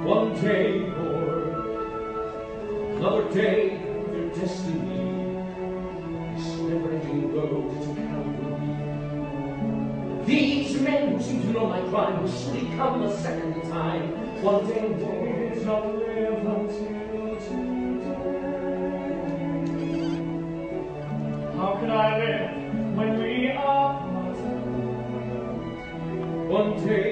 One day more, another day of your destiny. This never-ending road to Calvary. These men who seem to know my crime will surely come a second time. One day more, shall live until today. How can I live when we are not? One day